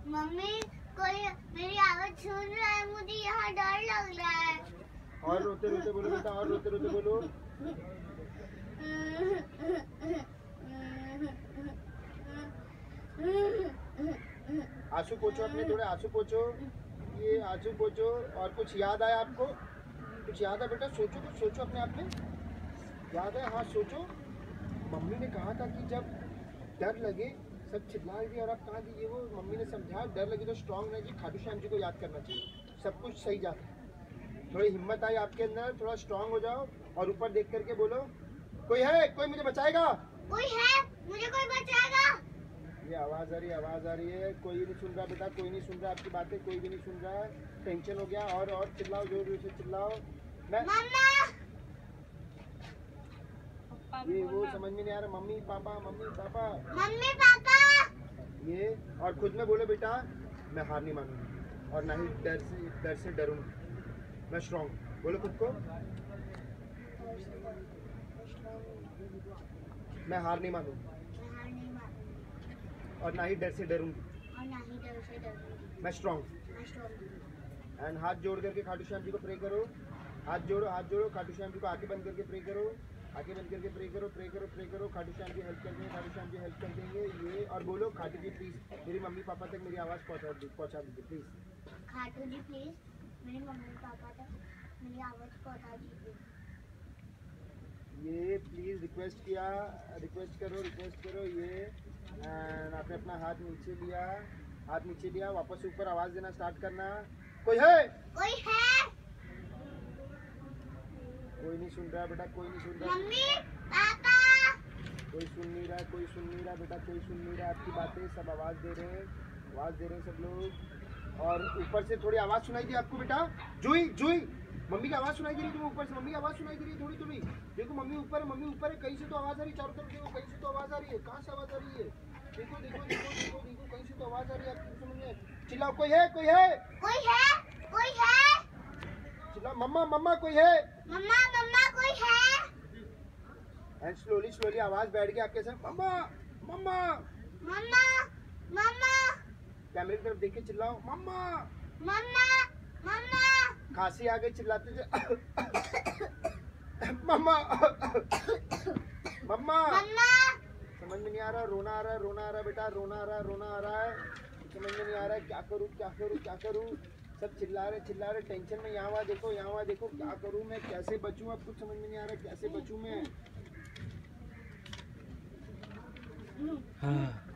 Mummy कोई मेरी आवाज सुन रहा है, मुझे यहाँ डर लग रहा है। और रोते रोते बोलो बेटा, और रोते रोते बोलो। आंसू पोछो अपने, थोड़े आंसू पोछो, ये आंसू पोछो। और कुछ याद आया आपको? कुछ याद है बेटा? सोचो, कुछ सोचो अपने आप में। याद है? हाँ सोचो। मम्मी ने कहा था कि जब डर लगे सब चिल्लाएंगे और आप कहाँ दीजिए वो। मम्मी ने समझा डर लगे तो स्ट्रांग रहेगी, खाटू श्याम जी को याद करना चाहिए, सब कुछ सही जाता है। थोड़ी हिम्मत आई आपके अंदर, थोड़ा स्ट्रांग हो जाओ और ऊपर देख करके बोलो, कोई है, कोई मुझे बचाएगा, कोई है, मुझे कोई बचाएगा। ये आवाज आ रही है, आवाज आ रही है। कोई नहीं सुन रहा बेटा, कोई नहीं सुन रहा आपकी बातें, कोई भी नहीं सुन रहा है। टेंशन हो गया, और चिल्लाओ, जोर जोर से चिल्लाओ। मैं मम्मा, ये वो समझ में नहीं आ रहा। Mummy papa, mummy papa, mummy papa. ये और खुद में बोलो बेटा, मैं हार नहीं मानूंगी और ना ही डर से डरूंगी, मैं स्ट्रांग। बोलो खुद को, मैं हार नहीं मानूंगी और ना ही डर से डरूंगी, मैं स्ट्रांग। एंड हाथ जोड़ करके खाटू श्याम जी को प्रे करो। हाथ जोड़ो, हाथ जोड़ो। खाटू श्याम जी को आंखें बंद करके प्रे करो, आंखें बंद करके प्रे करो, प्रे करो, प्रे करो। खाटू श्याम जी हेल्प कर देंगे, खाटू श्याम जी हेल्प कर देंगे। ये और बोलो, खाटू जी प्लीज मेरी मम्मी पापा तक मेरी आवाज़ पहुंचा दीजिए प्लीज। खाटू जी प्लीज मेरे मम्मी पापा तक मेरी आवाज़ पहुंचा दीजिए। ये प्लीज रिक्वेस्ट किया, रिक्वेस्ट करो ये। एंड आपने अपना हाथ नीचे लिया, हाथ नीचे लिया, वापस ऊपर आवाज देना स्टार्ट करना। कोई है, कोई है। कोई नहीं सुन रहा बेटा, कोई नहीं सुन रहा। मम्मी पापा, कोई सुन नहीं रहा, कोई सुन नहीं रहा बेटा, कोई सुन नहीं रहा आपकी बातें। सब आवाज दे रहे हैं, आवाज दे रहे हैं सब लोग। और ऊपर से थोड़ी आवाज सुनाई दी आपको बेटा, जुई जुई, मम्मी की आवाज सुनाई दे रही है तुम्हें ऊपर से, मम्मी की आवाज सुनाई दे रही है थोड़ी थोड़ी। देखो मम्मी ऊपर है, मम्मी ऊपर है, कहीं से तो आवाज आ रही है, चारों तरफ देखो कहीं से तो आवाज आ रही है। कहाँ से आवाज आ रही है? देखो देखो देखो देखो देखो, कहीं से तो आवाज आ रही है आपकी समझ में। चिल्लाओ, कोई है, कोई है, कोई है, कोई है। चिल्लाओ, मम्मा मम्मा कोई है, मम्मा मम्मा कोई है। एंड स्लोली स्लोली आवाज बैठ गई आपके साथ, मम्मा मम्मा। मम्मा मम्मा, कैमरे की तरफ देख के चिल्लाओ, मम्मा मम्मा मम्मा। खांसी आ गई, चिल्लाते थे मम्मा मम्मा। मम्मा समझ में नहीं आ रहा, रोना आ रहा है, रोना आ रहा है बेटा, रोना आ रहा है, रोना आ रहा है। समझ में नहीं आ रहा है, क्या करूँ क्या करूँ क्या करूँ। सब चिल्ला रहे टेंशन में। यहाँ वहाँ देखो, यहाँ वहाँ देखो, क्या करूँ मैं, कैसे बचूँ, अब कुछ समझ में नहीं आ रहा है, कैसे बचूँ मैं। हाँ।